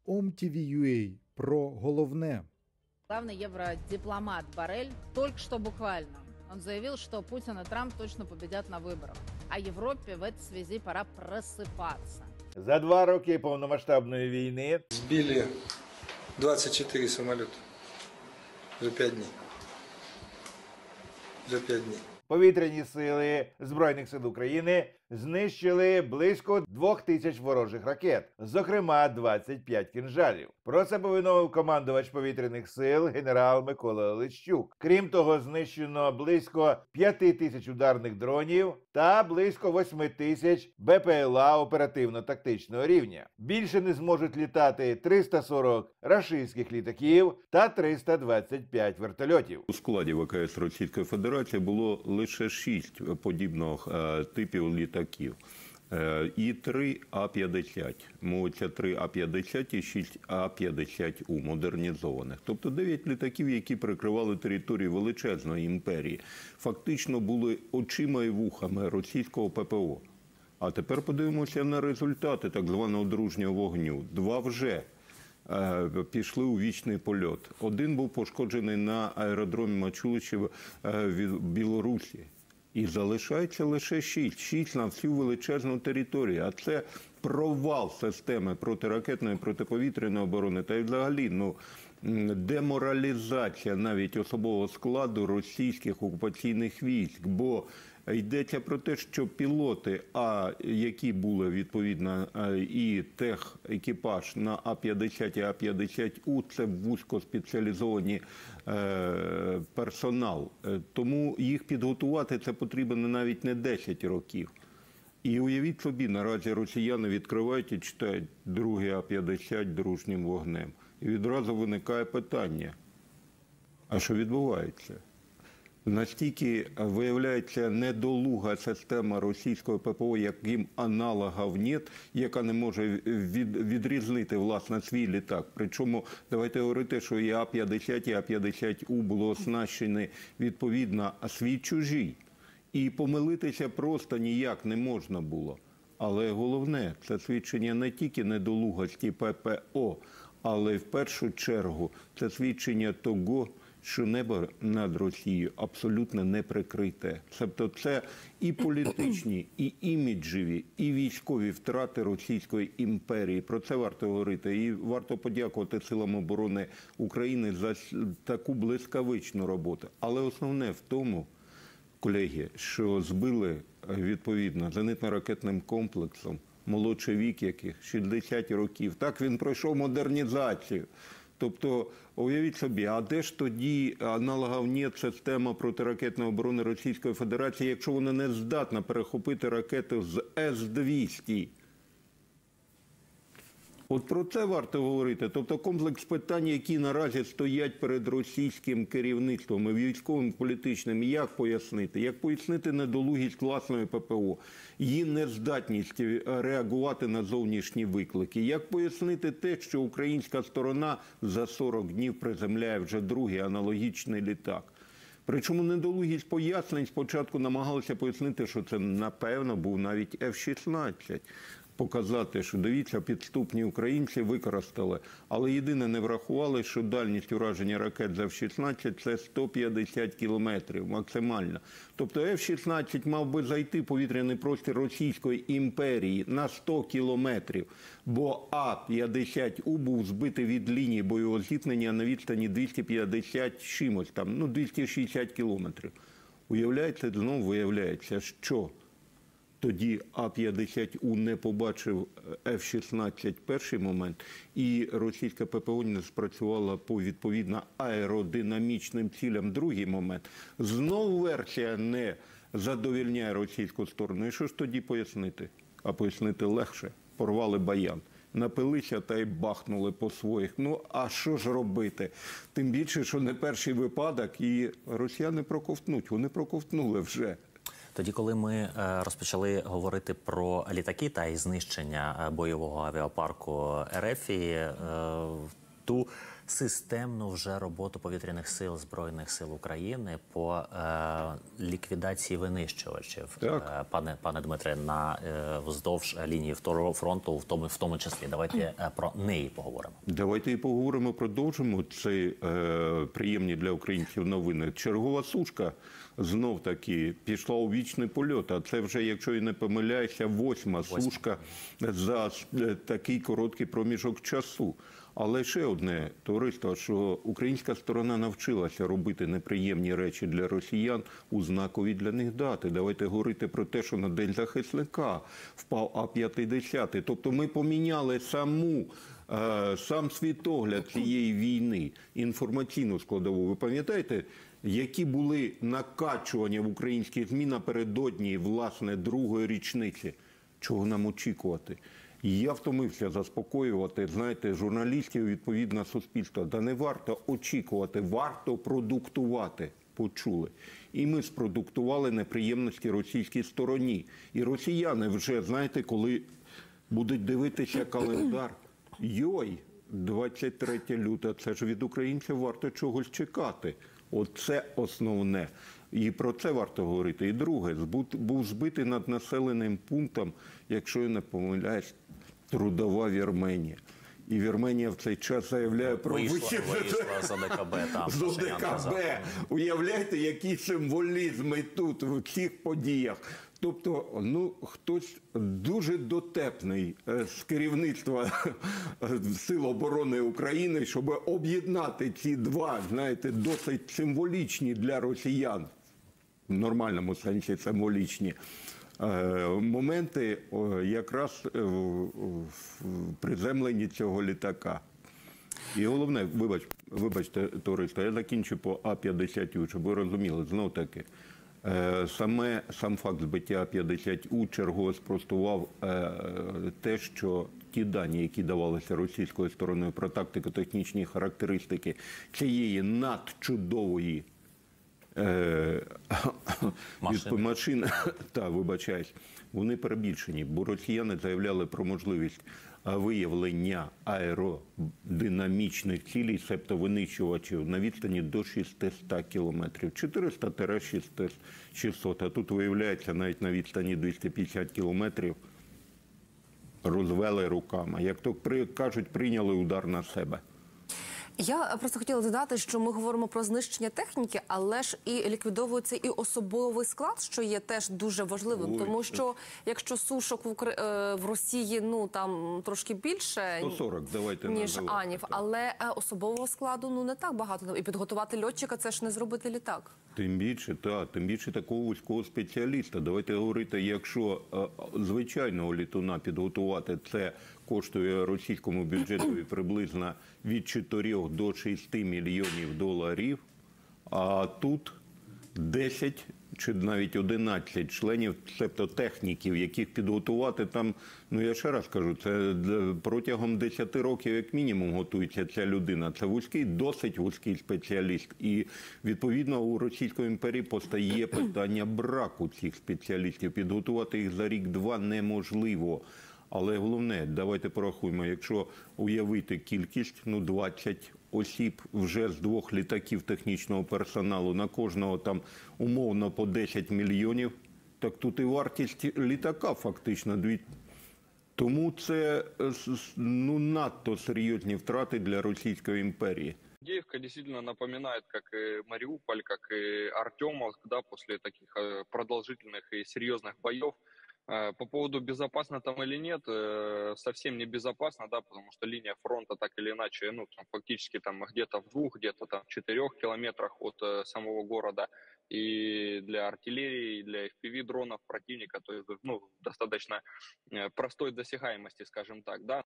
OMTV.ua про головне. Главный евродипломат Боррель только что буквально. Он заявил, что Путин и Трамп точно победят на выборах. А Европе в этой связи пора просыпаться. За 2 роки повномасштабної війни Сбили 24 самолета за 5 дней. За 5 дней. повітряні сили Збройних сил України знищили близько 2000 ворожих ракет, зокрема 25 кінжалів. Про це повідомив командувач повітряних сил генерал Микола Лищук. Крім того, знищено близько 5000 ударних дронів та близько 8000 БПЛА оперативно-тактичного рівня. Більше не зможуть літати 340 рашистських літаків та 325 вертольотів. У складі ВКС Російської Федерації було лише 6 подібних типів літаків. І 3 А-50. Мовиться 3 А-50 і 6 А-50У модернізованих. Тобто 9 літаків, які прикривали територію величезної імперії. Фактично були очима і вухами російського ППО. А тепер подивимося на результати так званого дружнього вогню. 2 вже пішли у вічний польот. 1 був пошкоджений на аеродромі Мачуличів в Білорусі. І залишається лише 6. 6 на всю величезну територію. А це провал системи протиракетної, протиповітряної оборони. Та й взагалі, деморалізація навіть особового складу російських окупаційних військ. Бо йдеться про те, що пілоти, які були відповідно і техекіпаж на А-50 і А-50У, це вузькоспеціалізовані персонал. Тому їх підготувати це потрібно навіть не 10 років. І уявіть собі, наразі росіяни відкривають і читають 2-й А-50 дружнім вогнем. І відразу виникає питання, а що відбувається? Настільки, виявляється, недолуга система російського ППО, яким аналогів нет, яка не може відрізнити, власне, свій літак. Причому, давайте говорити, що і А-50, і А-50У було оснащені, відповідно, свій чужій. І помилитися просто ніяк не можна було. Але головне, це свідчення не тільки недолугості ППО, але й в першу чергу це свідчення того, що небо над Росією абсолютно не прикрите. Тобто це і політичні, і іміджеві, і військові втрати Російської імперії. Про це варто говорити. І варто подякувати Силам оборони України за таку блискавичну роботу. Але основне в тому, колеги, що збили, відповідно, зенитно-ракетним комплексом, молодший вік яких 60 років. Так він пройшов модернізацію. Тобто, уявіть собі, а де ж тоді аналогів нет система протиракетної оборони Російської Федерації, якщо вона не здатна перехопити ракети з С-200? От про це варто говорити. Тобто комплекс питань, які наразі стоять перед російським керівництвом і військовим, політичним, як пояснити? Як пояснити недолугість власної ППО, її нездатність реагувати на зовнішні виклики? Як пояснити те, що українська сторона за 40 днів приземляє вже 2-й аналогічний літак? Причому недолугість пояснень спочатку намагалися пояснити, що це, напевно, був навіть F-16. Показати, що, дивіться, підступні українці використали. Але єдине не врахували, що дальність ураження ракет з F-16 – це 150 кілометрів максимально. Тобто F-16 мав би зайти в повітряний простір Російської імперії на 100 кілометрів, бо А-50У був збитий від лінії бойового зіткнення на відстані 250 чимось, 260 кілометрів. Уявляється, знову виявляється, що тоді А-50У не побачив F-16 перший момент, і російська ППО не спрацювала по, відповідно, аеродинамічним цілям другий момент. Знову версія не задовільняє російську сторону. І що ж тоді пояснити? А пояснити легше. Порвали баян. Напилися та й бахнули по своїх. А що ж робити? Тим більше, що не перший випадок, і росіяни проковтнуть. Вони проковтнули вже. Тоді, коли ми розпочали говорити про літаки та і знищення бойового авіапарку РФ, ту системну вже роботу повітряних сил Збройних сил України по ліквідації винищувачів, пане Дмитре, вздовж лінії фронту, в тому числі. Давайте про неї поговоримо. Давайте і поговоримо, продовжимо. Це приємні для українців новини. Чергова сушка знов-таки пішла у вічний польот, а це вже, якщо і не помиляюся, 8-ма сушка за такий короткий проміжок часу. Але ще одне, товариство, що українська сторона навчилася робити неприємні речі для росіян у знакові для них дати. Давайте говорити про те, що на День захисника впав А-50. Тобто ми поміняли сам світогляд цієї війни, інформаційну складову. Ви пам'ятаєте, які були накачування в українських ЗМІ напередодні, власне, другої річниці? Чого нам очікувати? Я втомився заспокоювати, знаєте, журналістів, відповідно, суспільства. Да не варто очікувати, варто продуктувати. Почули. І ми спродуктували неприємності російській стороні. І росіяни вже, знаєте, коли будуть дивитися календар, 23 лютого, це ж від українців варто чогось чекати. Оце основне. І про це варто говорити. І друге, був збитий над населеним пунктом, якщо я не помиляюсь, трудова Вірменія. І Вірменія в цей час заявляє про вийшла з ОДКБ. З ОДКБ. Уявляєте, який символізм і тут в цих подіях. Тобто, хтось дуже дотепний з керівництва Сил оборони України, щоб об'єднати ці два, знаєте, досить символічні для росіян, в нормальному сенсі символічні, моменти якраз в приземленні цього літака. І головне, вибачте, товариство, я закінчу по А-50У, щоб ви розуміли, знов таки, сам факт збиття А-50У чергово спростував те, що ті дані, які давалися російською стороною про тактико-технічні характеристики цієї надчудової машини, вони перебільшені, бо росіяни заявляли про можливість виявлення аеродинамічних цілей, себто винищувачів, на відстані до 600 кілометрів. 400-600, а тут виявляється навіть на відстані 250 кілометрів розвели руками. Як то кажуть, прийняли удар на себе. Я просто хотіла додати, що ми говоримо про знищення техніки, але ж і ліквідовується і особовий склад, що є теж дуже важливим. Тому що якщо сушок в Росії, там трошки більше, 140, давайте ніж називати. Анів, але особового складу не так багато. І підготувати льотчика – це ж не зробити літак. Тим більше такого вузького спеціаліста. Давайте говорити, якщо звичайного літуна підготувати, це коштує російському бюджету приблизно від 4 до 6 мільйонів доларів, а тут 10 чи навіть 11 членів, тобто техніків, яких підготувати там, я ще раз кажу, це протягом 10 років як мінімум готується ця людина. Це досить вузький спеціаліст. І відповідно у Російської імперії постає питання браку цих спеціалістів. Підготувати їх за рік-два неможливо. Але головне, давайте порахуємо, якщо уявити кількість, 20 осіб вже з 2 літаків технічного персоналу, на кожного там умовно по 10 мільйонів, так тут і вартість літака фактично 2. Тому це надто серйозні втрати для Російської імперії. Авдеевка действительно напоминает, как и Мариуполь, как и Артемовск, после таких продолжительных и серьезных боев. По поводу безопасно там или нет, совсем не безопасно, потому что линия фронта так или иначе, фактически там где-то в 2, где-то там в 4 километрах от самого города. И для артиллерии, и для FPV-дронов противника, то есть, достаточно простой досягаемости, скажем так, да.